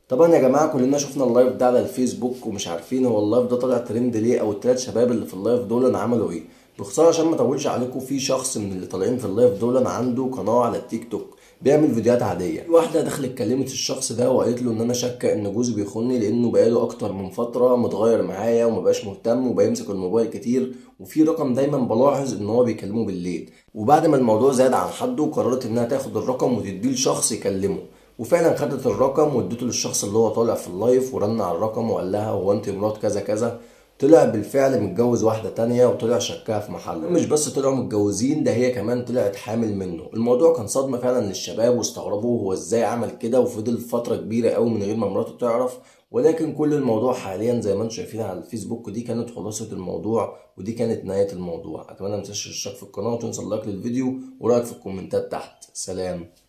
طبعا يا جماعه كلنا شفنا اللايف ده على الفيسبوك ومش عارفين هو اللايف ده طلع ترند ليه، او الثلاث شباب اللي في اللايف دول عملوا ايه. باختصار عشان ما اطولش عليكم، في شخص من اللي طالعين في اللايف دول عنده قناه على التيك توك بيعمل فيديوهات عاديه. في واحده دخلت كلمت الشخص ده وقالت له ان انا شاكه ان جوزي بيخوني، لانه بقاله اكتر من فتره متغير معايا ومبقاش مهتم وبيمسك الموبايل كتير، وفي رقم دايما بلاحظ ان هو بيكلمه بالليل. وبعد ما الموضوع زاد عن حده قررت انها تاخد الرقم وتديه لشخص يكلمه. وفعلا خدت الرقم واديته للشخص اللي هو طالع في اللايف، ورن على الرقم وقال لها هو انت مرات كذا كذا. طلع بالفعل متجوز واحدة تانية، وطلع شكها في محله. مش بس طلعوا متجوزين، ده هي كمان طلعت حامل منه. الموضوع كان صدمة فعلا للشباب، واستغربوا هو ازاي عمل كده، وفضل فترة كبيرة قوي من غير ما مراته تعرف. ولكن كل الموضوع حاليا زي ما انتم شايفين على الفيسبوك، ودي كانت خلاصة الموضوع ودي كانت نهاية الموضوع. اتمنى متنساش الاشتراك في القناة وتنسى اللايك للفيديو ورأيك في الكومنتات تحت. سلام.